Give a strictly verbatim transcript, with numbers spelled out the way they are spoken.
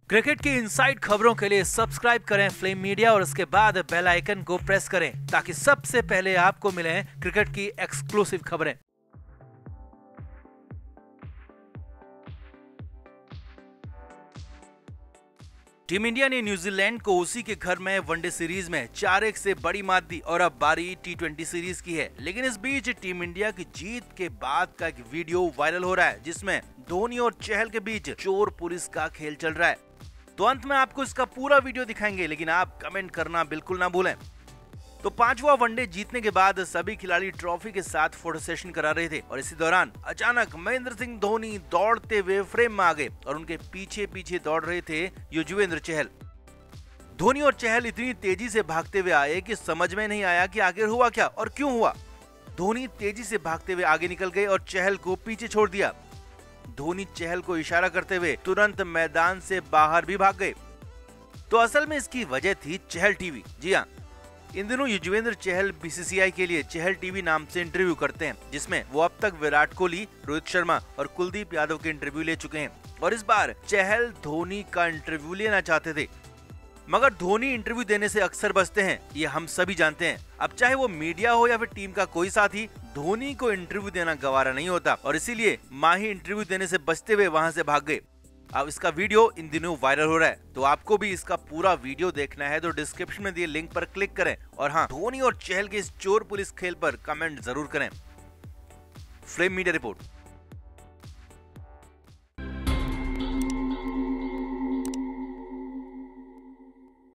Cricket की inside खबरों के लिए सब्सक्राइब करें फ्लेम मीडिया और उसके बाद बेल आइकन को प्रेस करें ताकि सबसे पहले आपको मिले क्रिकेट की एक्सक्लूसिव खबरें। टीम इंडिया ने न्यूजीलैंड को उसी के घर में वनडे सीरीज में चार एक से बड़ी मात दी और अब बारी टी ट्वेंटी सीरीज की है। लेकिन इस बीच टीम इंडिया की जीत के बाद का एक वीडियो वायरल हो रहा है जिसमें धोनी और चहल के बीच चोर पुलिस का खेल चल रहा है। तो अंत में आपको इसका पूरा वीडियो दिखाएंगे, लेकिन आप कमेंट करना बिल्कुल ना भूलें। तो पांचवा वनडे जीतने के बाद सभी खिलाड़ी ट्रॉफी के साथ फोटो सेशन करा रहे थे और इसी दौरान अचानक महेंद्र सिंह धोनी दौड़ते हुए फ्रेम में आ गए और उनके पीछे पीछे दौड़ रहे थे युजवेंद्र चहल। धोनी और चहल इतनी तेजी से भागते हुए आए कि समझ में नहीं आया कि आखिर हुआ क्या और क्यों हुआ। धोनी तेजी से भागते हुए आगे निकल गए और चहल को पीछे छोड़ दिया। धोनी चहल को इशारा करते हुए तुरंत मैदान से बाहर भी भाग गए। तो असल में इसकी वजह थी चहल टीवी। जी हाँ, इन दिनों युजवेंद्र चहल बी सी सी आई के लिए चहल टीवी नाम से इंटरव्यू करते हैं, जिसमें वो अब तक विराट कोहली, रोहित शर्मा और कुलदीप यादव के इंटरव्यू ले चुके हैं और इस बार चहल धोनी का इंटरव्यू लेना चाहते थे। मगर धोनी इंटरव्यू देने से अक्सर बचते हैं, ये हम सभी जानते हैं। अब चाहे वो मीडिया हो या फिर टीम का कोई साथी, धोनी को इंटरव्यू देना गवारा नहीं होता और इसीलिए माही इंटरव्यू देने से बचते हुए वहां से भाग गए। अब इसका वीडियो इन दिनों वायरल हो रहा है, तो आपको भी इसका पूरा वीडियो देखना है तो डिस्क्रिप्शन में दिए लिंक पर क्लिक करें और हाँ, धोनी और चहल के इस चोर पुलिस खेल पर कमेंट जरूर करें। Flame Media report.